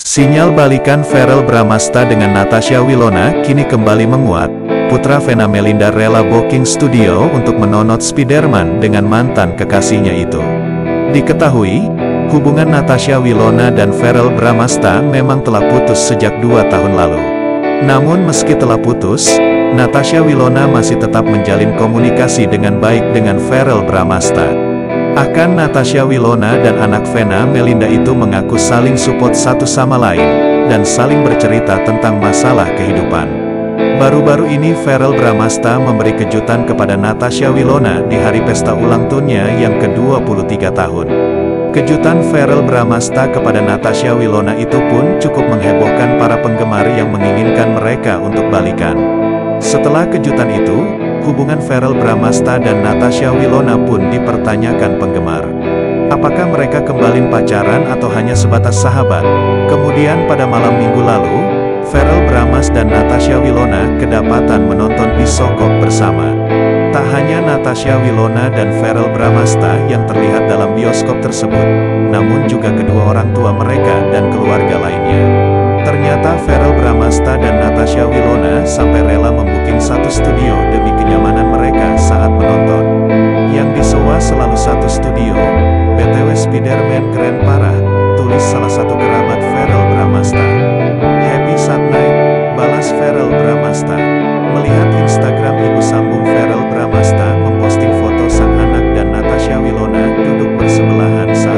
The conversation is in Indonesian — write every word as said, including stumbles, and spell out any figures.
Sinyal balikan Verrell Bramasta dengan Natasha Wilona kini kembali menguat. Putra Vena Melinda rela booking studio untuk menonot Spiderman dengan mantan kekasihnya itu. Diketahui, hubungan Natasha Wilona dan Verrell Bramasta memang telah putus sejak dua tahun lalu. Namun meski telah putus, Natasha Wilona masih tetap menjalin komunikasi dengan baik dengan Verrell Bramasta. Bahkan Natasha Wilona dan anak Vena Melinda itu mengaku saling support satu sama lain, dan saling bercerita tentang masalah kehidupan. Baru-baru ini Verrell Bramasta memberi kejutan kepada Natasha Wilona di hari pesta ulang tahunnya yang ke dua puluh tiga tahun. Kejutan Verrell Bramasta kepada Natasha Wilona itu pun cukup menghebohkan para penggemar yang menginginkan mereka untuk balikan. Setelah kejutan itu, hubungan Verrell Bramasta dan Natasha Wilona pun dipertanyakan penggemar. Apakah mereka kembali pacaran atau hanya sebatas sahabat? Kemudian pada malam minggu lalu, Verrell Bramasta dan Natasha Wilona kedapatan menonton bioskop bersama. Tak hanya Natasha Wilona dan Verrell Bramasta yang terlihat dalam bioskop tersebut, namun juga kedua orang tua mereka dan keluarga lainnya. Ternyata Verrell Bramasta dan Natasha Wilona sampai rela membuking satu studio demi kenyamanan mereka saat menonton. Yang disewa selalu satu studio. B T W Spiderman keren parah, tulis salah satu kerabat Verrell Bramasta. Happy sad night, balas Verrell Bramasta. Melihat Instagram ibu sambung Verrell Bramasta memposting foto sang anak dan Natasha Wilona duduk bersebelahan saat